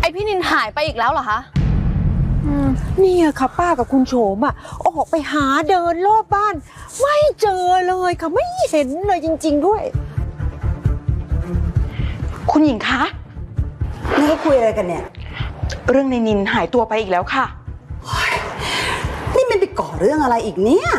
พี่นินหายไปอีกแล้วเหรอคะเนี่ยค่ะป้ากับคุณโฉมออกไปหาเดินรอบบ้านไม่เจอเลยค่ะไม่เห็นเลยจริงๆด้วยคุณหญิงคะนี่ก็คุยอะไรกันเนี่ยเรื่องในนินหายตัวไปอีกแล้วค่ะนี่มันไปก่อเรื่องอะไรอีกเนี่ย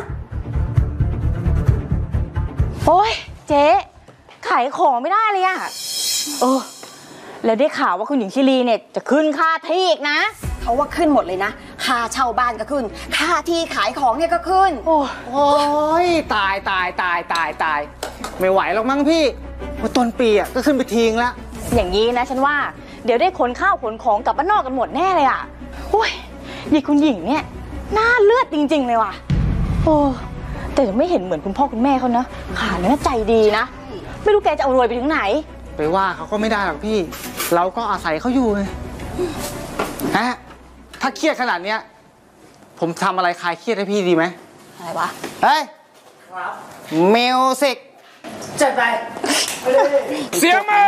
โอ้ยเจ๊ขายของไม่ได้เลยอะแล้วได้ข่าวว่าคุณหญิงชิลีเนี่ยจะขึ้นค่าที่อีกนะเขาว่าขึ้นหมดเลยนะค่าเช่าบ้านก็ขึ้นค่าที่ขายของเนี่ยก็ขึ้นโอ้ยตายไม่ไหวหรอกมั้งพี่ว่าต้นปีก็ขึ้นไปทิ้งแล้วอย่างนี้นะฉันว่าเดี๋ยวได้ขนข้าวขนของกลับบ้านนอกกันหมดแน่เลยอะโอ้ยยายคุณหญิงเนี่ยหน้าเลือดจริงๆเลยว่ะแต่ไม่เห็นเหมือนคุณพ่อคุณแม่เขานะขาเนื้อใจดีนะไม่รู้แกจะเอารวยไปถึงไหนไปว่าเขาก็ไม่ได้หรอกพี่เราก็อาศัยเขาอยู่ไงฮะถ้าเครียดขนาดเนี้ยผมทำอะไรคลายเครียดให้พี่ดีไหมอะไรวะเฮ้ยมิวสิกจัดไปเสียงมา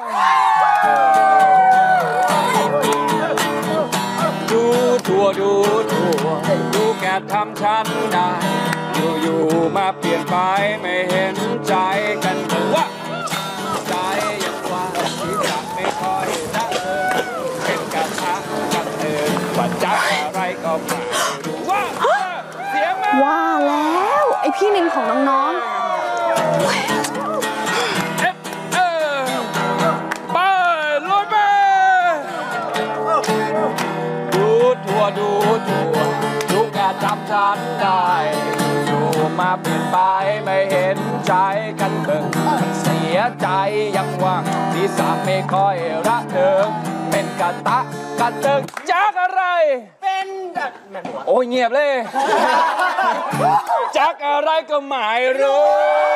ดูแกทำฉันได้อยู่มาเปลี่ยนไปไม่เห็นใจกันเลยว่าใจยังว่าที่จะไม่ค่อยรักเธอเป็นการทักกันเธอว่าจะอะไรก็ไม่รู้ว่าเสียงมาว่าแล้วไอพี่นินของน้องทุกการจำฉันได้อยู่มาเปลี่ยนไปไม่เห็นใจกันเบิ่งเสียใจยังหวังที่สามไม่ค่อยรักเธอเป็นกะตะกะเติงจากอะไรเป็นโอ้ยเงียบเลยจากอะไรก็ไม่รู้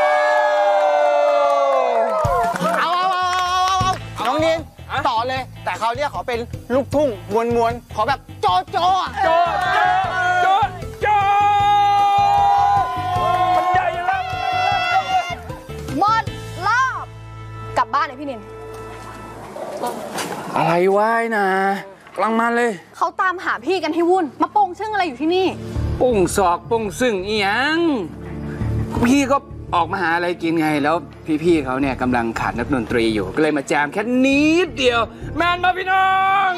น้องนินต่อเลยแต่คราวนี้ขอเป็นลูกทุ่งมวนขอแบบโจมันใหญ่แล้วหมดรอบกลับบ้านเลยพี่นินอะไรวะนะกลางมันเลยเขาตามหาพี่กันให้วุ่นมาโป่งซึ่งอะไรอยู่ที่นี่ป่งศอกป่งซึ่งอีหยังพี่ก็ออกมาหาอะไรกินไงแล้วพี่เขาเนี่ยกำลังขาดนักดนตรีอยู่ก็เลยมาแจมแค่นิดเดียวแมนมาพี่น้อง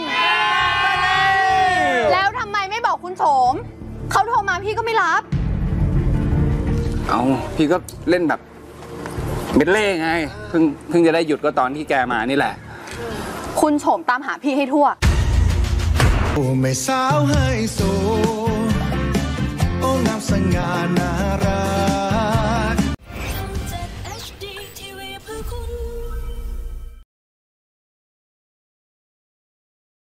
แล้วทำไมไม่บอกคุณโฉมเขาโทรมาพี่ก็ไม่รับเอาพี่ก็เล่นแบบเม็ดเล่ไงเพิ่งจะได้หยุดก็ตอนที่แกมานี่แหละคุณโฉมตามหาพี่ให้ทั่วโอ้แม่สาวให้โซโอ้งามสง่าน่ารั